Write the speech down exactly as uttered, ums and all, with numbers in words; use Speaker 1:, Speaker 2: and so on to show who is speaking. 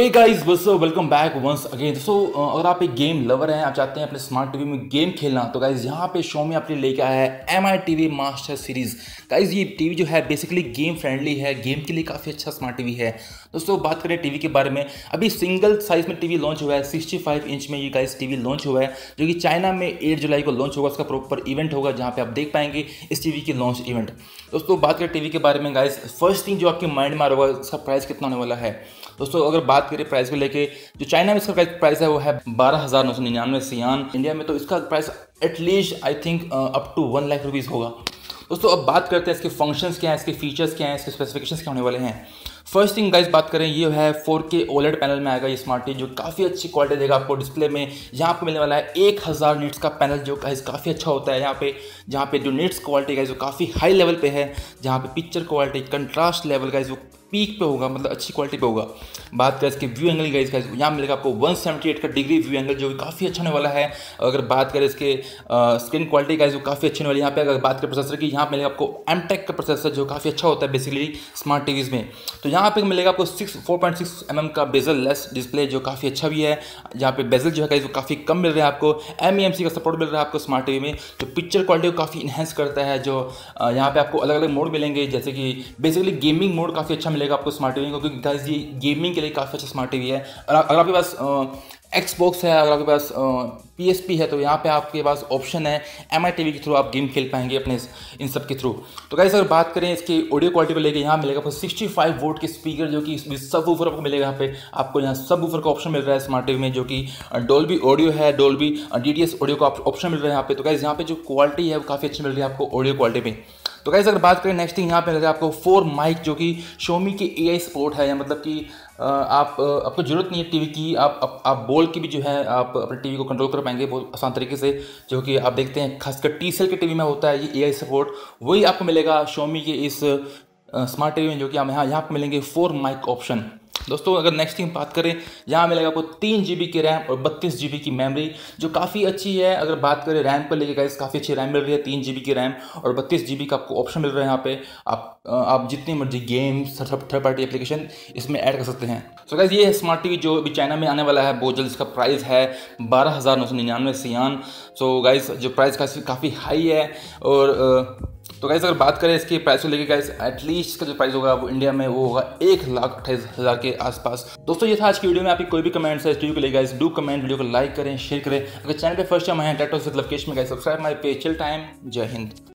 Speaker 1: हे guys दोस्तों welcome back once again. दोस्तों अगर आप एक गेम लवर हैं, आप चाहते हैं अपने स्मार्ट टीवी में गेम खेलना, तो गाइस यहाँ पे Xiaomi आपके लिए लेके आया है M I TV master series. Guys ये टीवी जो है बेसिकली गेम फ्रेंडली है, गेम के लिए काफ़ी अच्छा स्मार्ट टीवी है। दोस्तों बात करें टीवी के बारे में, अभी सिंगल साइज में टीवी लॉन्च हुआ है, सिक्सटी फाइव इंच में ये गाइस टीवी लॉन्च हुआ है, जो कि चाइना में एट जुलाई को लॉन्च होगा। उसका प्रॉपर इवेंट होगा जहाँ पे आप देख पाएंगे इस टीवी की लॉन्च इवेंट। दोस्तों बात करें टीवी के बारे में गाइस, फर्स्ट थिंग जो आपके माइंड में आ रहा होगा, इसका प्राइस कितना होने वाला है। दोस्तों अगर बात करें प्राइस को लेके, जो चाइना में इसका प्राइस है वो है बारह हज़ार नौ सौ निन्यानवे सियान। इंडिया में तो इसका price at least I think up to one lakh rupees होगा। दोस्तों अब बात करते हैं इसके फंक्शंस क्या हैं, इसके फीचर्स क्या हैं, इसके स्पेसिफिकेशंस क्या होने वाले हैं। फर्स्ट थिंग गाइस बात करें, ये है फोर के ओलेड पैनल में आएगा ये स्मार्ट टीवी, जो काफ़ी अच्छी क्वालिटी देगा आपको डिस्प्ले में। यहाँ पे मिलने वाला है एक हज़ार निट्स का पैनल, जो गाइस काफ़ी अच्छा होता है। यहाँ पे जहाँ पे जो निट्स क्वालिटी गाइस वो काफ़ी हाई लेवल पे है, जहाँ पे picture quality contrast level guys वो पीक पे होगा, मतलब अच्छी क्वालिटी पे होगा। बात करें इसके व्यू एंगल गाइस, गाइस यहाँ मिलेगा आपको वन सेवेंटी एट का डिग्री व्यू एंगल, जो काफ़ी अच्छा होने वाला है। अगर बात करें इसके स्क्रीन क्वालिटी गाइस, वो काफ़ी अच्छी होने वाली है। यहाँ पे अगर बात करें प्रोसेसर की, यहाँ मिलेगा आपको एम टेक का प्रोसेसर, जो काफ़ी अच्छा होता है बेसिकली स्मार्ट टीवीज़ में। तो यहाँ पे मिलेगा आपको six four point six M M का बेजल लेस डिस्प्ले, जो काफ़ी अच्छा भी है। जहाँ पे बेजल जो है गाइस वो काफ़ी कम मिल रहा है आपको। एम ई एम सी का सपोर्ट मिल रहा है आपको स्मार्ट टीवी में, जो पिक्चर क्वालिटी को काफ़ी इन्हेंस करता है। जो यहाँ पे आपको अलग अलग मोड मिलेंगे, जैसे कि बेसिकली गेमिंग मोड काफ़ी अच्छा मिलेगा आपको स्मार्ट टीवी में, क्योंकि गाइस ये गेमिंग के लिए काफ़ी अच्छा स्मार्ट टीवी है। अगर आपके पास एक्सबॉक्स है, अगर आपके पास पी एस पी है, तो यहाँ पे आपके पास ऑप्शन है एम आई टीवी के थ्रू आप गेम खेल पाएंगे अपने इन सब के थ्रू। तो गाइस अगर बात करें इसकी ऑडियो क्वालिटी को लेके, यहाँ मिलेगा आपको सिक्सटी फाइव वोल्ट के स्पीकर, जो कि सब वूफर आपको मिलेगा। यहाँ पे आपको यहाँ सब वूफर का ऑप्शन मिल रहा है स्मार्ट टीवी में, जो कि डोल्बी ऑडियो है, Dolby D T S audio का ऑप्शन मिल रहा है यहाँ पे। तो गाइस यहाँ पे जो क्वालिटी है वो काफ़ी अच्छी मिल रही है आपको ऑडियो क्वालिटी में। तो गाइस अगर बात करें नेक्स्ट थिंग, यहाँ पे आपको फोर माइक, जो कि Xiaomi के ए आई सपोर्ट है, या मतलब कि आप आपको ज़रूरत नहीं है टीवी की, आप, आप आप बोल के भी जो है आप अपने टीवी को कंट्रोल कर पाएंगे बहुत आसान तरीके से, जो कि आप देखते हैं खासकर टी सी एल के टीवी में होता है ये ए आई सपोर्ट। वही आपको मिलेगा Xiaomi के इस स्मार्ट टीवी में, जो कि हम यहाँ यहाँ पर मिलेंगे फोर माइक ऑप्शन। दोस्तों अगर नेक्स्ट थिंग बात करें, यहाँ मिलेगा आपको तीन जी बी की रैम और बत्तीस जी बी की मेमोरी, जो काफ़ी अच्छी है। अगर बात करें रैम को लेके गाइस, काफ़ी अच्छी रैम मिल रही है, तीन जी बी की रैम और बत्तीस जी बी का आपको ऑप्शन मिल रहा है यहाँ पे। आप आप जितनी मर्जी गेम्स थर्ड पार्टी एप्लीकेशन इसमें ऐड कर सकते हैं। सो गाइस ये है स्मार्ट टीवी जो अभी चाइना में आने वाला है बहुत जल्द। इसका प्राइस है बारह हज़ार नौ सौ निन्यानवे सियान। सो गाइस जो प्राइस काफ़ी हाई है। और तो गाइस अगर बात करें इसके प्राइस को लेके गाइस, एटलीस्ट इसका जो प्राइस होगा वो इंडिया में वो होगा एक लाख अट्ठाईस हज़ार के आसपास। दोस्तों ये था आज की वीडियो में। आपकी कोई भी कमेंट्स है इस वीडियो को लेकर गाइस, डू कमेंट, वीडियो को लाइक करें, शेयर करें। अगर चैनल पे फर्स्ट टाइम आए हैं, डेट ऑफ लवकेश में guys subscribe my page. Chill time, जय हिंद।